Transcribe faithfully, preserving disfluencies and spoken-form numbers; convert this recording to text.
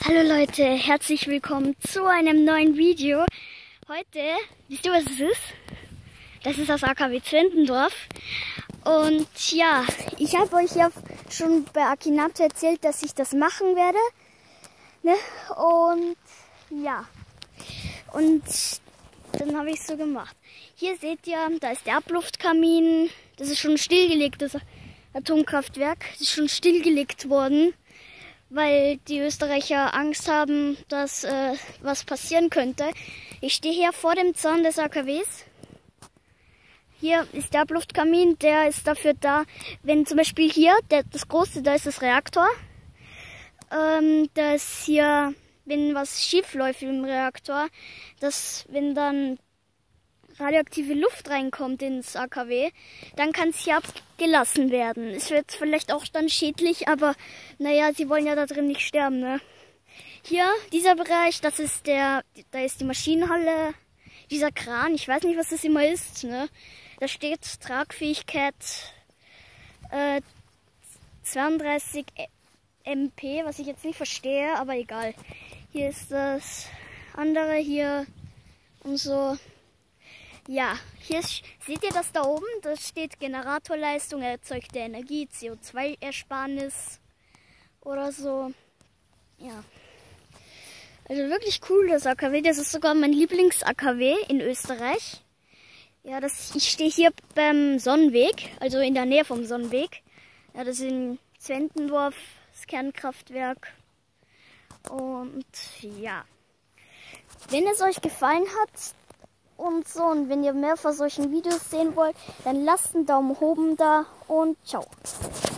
Hallo Leute, herzlich willkommen zu einem neuen Video. Heute, wisst ihr was es ist? Das ist das A K W Zwentendorf. Und ja, ich habe euch ja schon bei Akinato erzählt, dass ich das machen werde. Ne? Und ja, und dann habe ich es so gemacht. Hier seht ihr, da ist der Abluftkamin. Das ist schon stillgelegt, das Atomkraftwerk. Das ist schon stillgelegt worden, weil die Österreicher Angst haben, dass äh, was passieren könnte. Ich stehe hier vor dem Zaun des A K Ws. Hier ist der Abluftkamin, der ist dafür da, wenn zum Beispiel hier, der, das große, da ist das Reaktor, ähm, dass hier, wenn was schief läuft im Reaktor, dass wenn dann radioaktive Luft reinkommt ins A K W, dann kann es hier abgelassen werden. Es wird vielleicht auch dann schädlich, aber naja, sie wollen ja da drin nicht sterben, ne? Hier, dieser Bereich, das ist der, da ist die Maschinenhalle, dieser Kran, ich weiß nicht, was das immer ist, ne? Da steht Tragfähigkeit äh, zweiunddreißig M P, was ich jetzt nicht verstehe, aber egal. Hier ist das andere hier und so. Ja, hier ist, seht ihr das da oben? Da steht Generatorleistung, erzeugte Energie, C O zwei Ersparnis oder so. Ja, also wirklich cool das A K W. Das ist sogar mein Lieblings-A K W in Österreich. Ja, das, ich stehe hier beim Sonnenweg, also in der Nähe vom Sonnenweg. Ja, das ist in Zwentendorf, das Kernkraftwerk. Und ja, wenn es euch gefallen hat und so, und wenn ihr mehr von solchen Videos sehen wollt, dann lasst einen Daumen oben da und ciao.